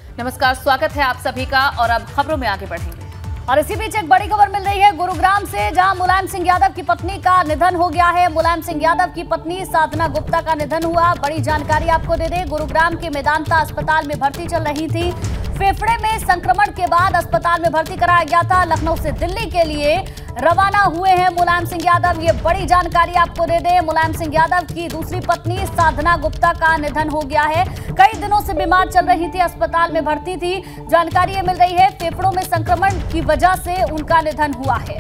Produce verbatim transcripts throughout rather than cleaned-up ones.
नमस्कार, स्वागत है आप सभी का और अब खबरों में आगे बढ़ेंगे। और इसी बीच एक बड़ी खबर मिल रही है गुरुग्राम से, जहां मुलायम सिंह यादव की पत्नी का निधन हो गया है। मुलायम सिंह यादव की पत्नी साधना गुप्ता का निधन हुआ। बड़ी जानकारी आपको दे दें, गुरुग्राम के मेदांता अस्पताल में भर्ती चल रही थी। फेफड़े में संक्रमण के बाद अस्पताल में भर्ती कराया गया था। लखनऊ से दिल्ली के लिए रवाना हुए हैं मुलायम सिंह यादव। ये बड़ी जानकारी आपको दे दें, मुलायम सिंह यादव की दूसरी पत्नी साधना गुप्ता का निधन हो गया है। कई दिनों से बीमार चल रही थी, अस्पताल में भर्ती थी। जानकारी ये मिल रही है फेफड़ों में संक्रमण की वजह से उनका निधन हुआ है।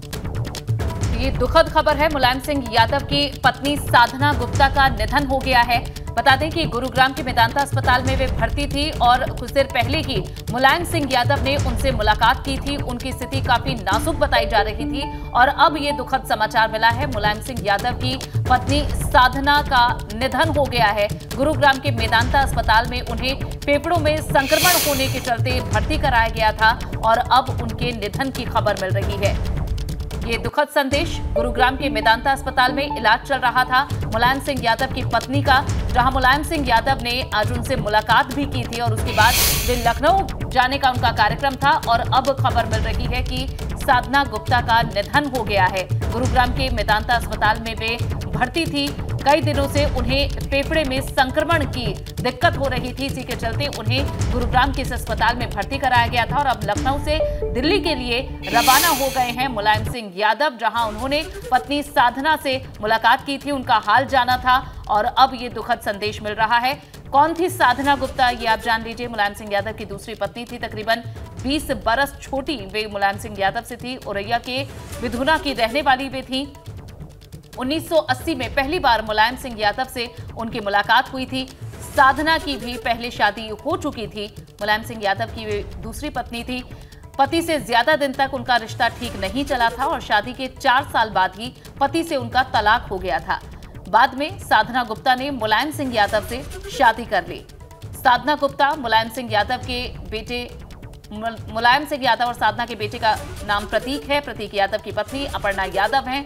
ये दुखद खबर है, मुलायम सिंह यादव की पत्नी साधना गुप्ता का निधन हो गया है। बता दें कि गुरुग्राम के मेदांता अस्पताल में वे भर्ती थी और कुछ देर पहले ही मुलायम सिंह यादव ने उनसे मुलाकात की थी। उनकी स्थिति काफी नाजुक बताई जा रही थी और अब ये दुखद समाचार मिला है, मुलायम सिंह यादव की पत्नी साधना का निधन हो गया है। गुरुग्राम के मेदांता अस्पताल में उन्हें फेफड़ों में संक्रमण होने के चलते भर्ती कराया गया था और अब उनके निधन की खबर मिल रही है। ये दुखद संदेश, गुरुग्राम के मेदांता अस्पताल में इलाज चल रहा था मुलायम सिंह यादव की पत्नी का, जहां मुलायम सिंह यादव ने आज उनसे मुलाकात भी की थी और उसके बाद वे लखनऊ जाने का उनका कार्यक्रम था और अब खबर मिल रही है कि साधना गुप्ता का निधन हो गया है। गुरुग्राम के मेदांता अस्पताल में वे भर्ती थी। कई दिनों से उन्हें फेफड़े में संक्रमण की दिक्कत हो रही थी, इसी के चलते उन्हें गुरुग्राम के इस अस्पताल में भर्ती कराया गया था और अब लखनऊ से दिल्ली के लिए रवाना हो गए हैं मुलायम सिंह यादव, जहां उन्होंने पत्नी साधना से मुलाकात की थी, उनका हाल जाना था और अब ये दुखद संदेश मिल रहा है। कौन थी साधना गुप्ता, ये आप जान लीजिए। मुलायम सिंह यादव की दूसरी पत्नी थी, तकरीबन बीस बरस छोटी वे मुलायम सिंह यादव से थी। औरैया के विधुना की रहने वाली वे थी। उन्नीस सौ अस्सी में पहली बार मुलायम सिंह यादव से उनकी मुलाकात हुई थी। साधना की भी पहले शादी हो चुकी थी। मुलायम सिंह यादव की वे दूसरी पत्नी थी। पति से ज्यादा दिन तक उनका रिश्ता ठीक नहीं चला था और शादी के चार साल बाद ही पति से उनका तलाक हो गया था। बाद में साधना गुप्ता ने मुलायम सिंह यादव से शादी कर ली। साधना गुप्ता मुलायम सिंह यादव के बेटे मुलायम सिंह यादव और साधना के बेटे का नाम प्रतीक है। प्रतीक यादव की पत्नी अपर्णा यादव हैं।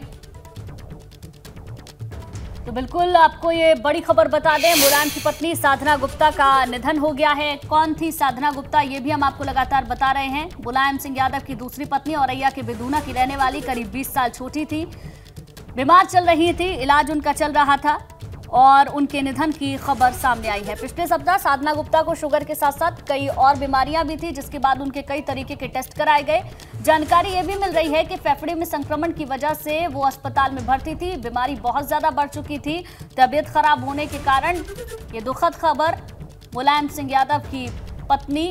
तो बिल्कुल आपको ये बड़ी खबर बता दें, मुलायम की पत्नी साधना गुप्ता का निधन हो गया है। कौन थी साधना गुप्ता, ये भी हम आपको लगातार बता रहे हैं। मुलायम सिंह यादव की दूसरी पत्नी औरैया के विधुना की रहने वाली, करीब बीस साल छोटी थी, बीमार चल रही थी, इलाज उनका चल रहा था और उनके निधन की खबर सामने आई है। पिछले सप्ताह साधना गुप्ता को शुगर के साथ साथ कई और बीमारियां भी थी, जिसके बाद उनके कई तरीके के टेस्ट कराए गए। जानकारी ये भी मिल रही है कि फेफड़े में संक्रमण की वजह से वो अस्पताल में भर्ती थी। बीमारी बहुत ज्यादा बढ़ चुकी थी, तबीयत खराब होने के कारण ये दुखद खबर, मुलायम सिंह यादव की पत्नी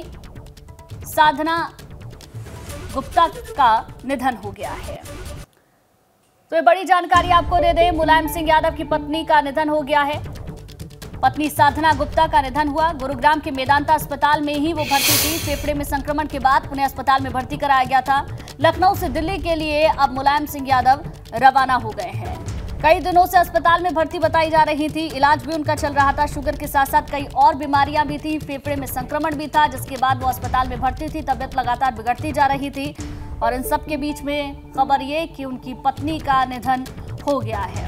साधना गुप्ता का निधन हो गया है। तो ये बड़ी जानकारी आपको दे दें, मुलायम सिंह यादव की पत्नी का निधन हो गया है। पत्नी साधना गुप्ता का निधन हुआ। गुरुग्राम के मेदांता अस्पताल में ही वो भर्ती थी। फेफड़े में संक्रमण के बाद उन्हें अस्पताल में भर्ती कराया गया था। लखनऊ से दिल्ली के लिए अब मुलायम सिंह यादव रवाना हो गए हैं। कई दिनों से अस्पताल में भर्ती बताई जा रही थी, इलाज भी उनका चल रहा था। शुगर के साथ साथ कई और बीमारियां भी थी, फेफड़े में संक्रमण भी था, जिसके बाद वो अस्पताल में भर्ती थी। तबियत लगातार बिगड़ती जा रही थी और इन सब के बीच में खबर ये कि उनकी पत्नी का निधन हो गया है।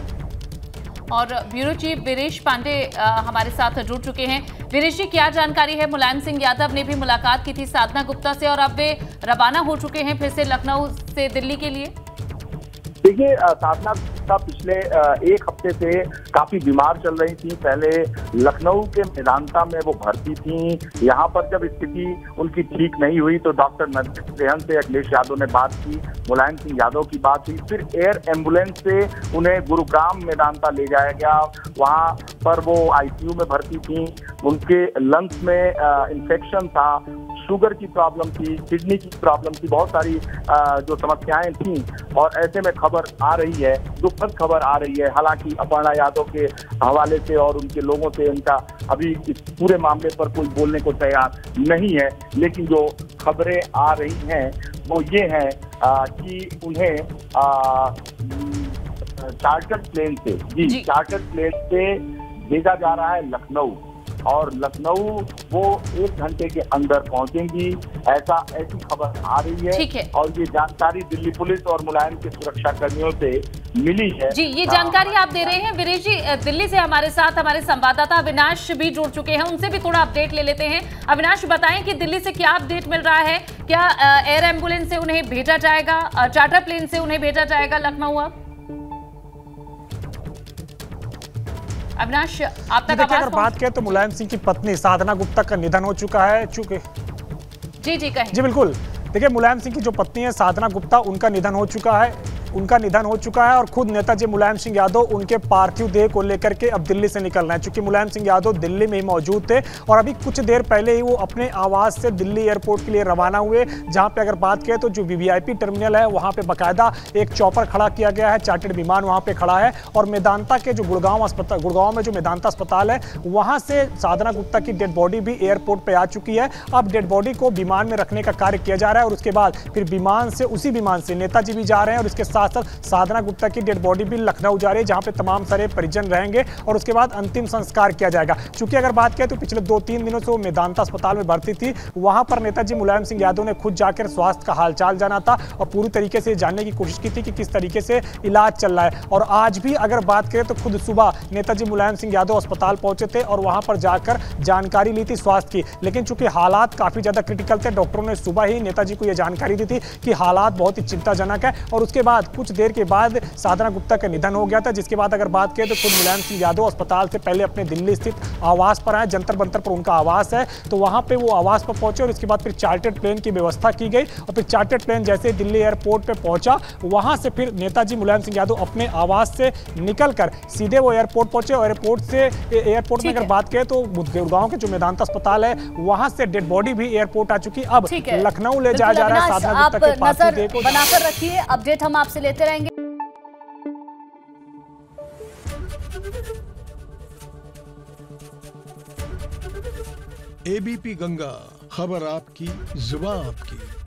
और ब्यूरो चीफ वीरेश पांडे हमारे साथ जुड़ चुके हैं। वीरेश जी, क्या जानकारी है? मुलायम सिंह यादव ने भी मुलाकात की थी साधना गुप्ता से और अब वे रवाना हो चुके हैं फिर से लखनऊ से दिल्ली के लिए। देखिए, साधना गुप्ता पिछले एक हफ्ते से काफी बीमार चल रही थी। पहले लखनऊ के मेदांता में वो भर्ती थी। यहाँ पर जब स्थिति उनकी ठीक नहीं हुई तो डॉक्टर नरेश त्रेहन से अखिलेश यादव ने बात की, मुलायम सिंह यादव की बात हुई। फिर एयर एम्बुलेंस से उन्हें गुरुग्राम मेदांता ले जाया गया। वहाँ पर वो आईसीयू में भर्ती थी। उनके लंग्स में इन्फेक्शन था, शुगर की प्रॉब्लम थी, किडनी की प्रॉब्लम थी, बहुत सारी जो समस्याएं थी और ऐसे में खबर आ रही है, दुखद खबर आ रही है। हालांकि अपर्णा यादव के हवाले से और उनके लोगों से उनका अभी इस पूरे मामले पर कोई बोलने को तैयार नहीं है, लेकिन जो खबरें आ रही हैं वो ये हैं कि उन्हें चार्टर्ड प्लेन से जी, जी। चार्टर्ड प्लेन से भेजा जा रहा है लखनऊ और लखनऊ वो एक घंटे के अंदर पहुंचेंगी, ऐसा ऐसी खबर आ रही है। ठीक है। और ये जानकारी दिल्ली पुलिस और मुलायम के सुरक्षा कर्मियों से मिली है। जी, ये जानकारी आप दे रहे हैं। वीरेश जी, दिल्ली से हमारे साथ हमारे संवाददाता अविनाश भी जुड़ चुके हैं, उनसे भी थोड़ा अपडेट ले लेते हैं। अविनाश, बताएं कि दिल्ली से क्या अपडेट मिल रहा है? क्या एयर एम्बुलेंस से उन्हें भेजा जाएगा, चार्टर प्लेन से उन्हें भेजा जाएगा लखनऊ? अब अविनाश, आप तक अगर बात करें तो मुलायम सिंह की पत्नी साधना गुप्ता का निधन हो चुका है। चूंकि जी जी कहें। जी बिल्कुल, देखिए मुलायम सिंह की जो पत्नी है साधना गुप्ता, उनका निधन हो चुका है उनका निधन हो चुका है और खुद नेताजी मुलायम सिंह यादव उनके पार्थिव देह को लेकर के अब दिल्ली से निकल रहे हैं। चूंकि मुलायम सिंह यादव दिल्ली में ही मौजूद थे और अभी कुछ देर पहले ही वो अपने आवास से दिल्ली एयरपोर्ट के लिए रवाना हुए, जहां पे अगर बात करें तो जो वीवीआईपी टर्मिनल है वहां पे बाकायदा एक चॉपर खड़ा किया गया है, चार्टर्ड विमान वहां पे खड़ा है और मेदांता के जो गुड़गांव अस्पताल गुड़गांव में जो मेदांता अस्पताल है वहां से साधना गुप्ता की डेड बॉडी भी एयरपोर्ट पे आ चुकी है। अब डेड बॉडी को विमान में रखने का कार्य किया जा रहा है और उसके बाद फिर विमान से उसी विमान से नेताजी भी जा रहे हैं और इसके साथ साथ साधना गुप्ता की डेड बॉडी भी लखनऊ जा रही है, जहां पे तमाम सारे परिजन रहेंगे और उसके बाद अंतिम संस्कार किया जाएगा। चूंकि अगर बात करें तो पिछले दो तीन दिनों से वो मेदांता अस्पताल में भर्ती थी, वहां पर नेताजी मुलायम सिंह यादव ने खुद जाकर स्वास्थ्य का हालचाल जाना था और पूरी तरीके से जानने की कोशिश की थी कि किस तरीके से इलाज चल रहा है। और आज भी अगर बात करें तो खुद सुबह नेताजी मुलायम सिंह यादव अस्पताल पहुंचे थे और वहां पर जाकर जानकारी ली थी स्वास्थ्य की, लेकिन चूंकि हालात काफी ज्यादा क्रिटिकल थे, डॉक्टरों ने सुबह ही नेताजी को यह जानकारी दी थी कि हालात बहुत ही चिंताजनक है और उसके बाद कुछ देर के बाद साधना गुप्ता का निधन हो गया था। जिसके बाद अगर बात करें तो खुद मुलायम सिंह यादव अस्पताल से पहले अपने दिल्ली स्थित आवास पर आए, जंतर मंतर पर उनका आवास है, तो वहां पे वो आवास पर पहुंचे और इसके बाद फिर चार्टर्ड प्लेन की व्यवस्था की गई और फिर चार्टर्ड प्लेन जैसे दिल्ली एयरपोर्ट पे पहुंचा, वहां से फिर नेताजी मुलायम सिंह यादव अपने आवास से निकलकर सीधे वो एयरपोर्ट पहुंचे और एयरपोर्ट से एयरपोर्ट में अगर बात करें तो गुड़गांव के जो मेदांता अस्पताल है वहां से डेड बॉडी भी एयरपोर्ट आ चुकी। अब लखनऊ ले जाया जा रहा है साधना गुप्ता के पार्थिव देह को। बनाकर रखिए, अपडेट हम आपसे लेते रहेंगे। एबीपी गंगा, खबर आपकी, जुबान आपकी।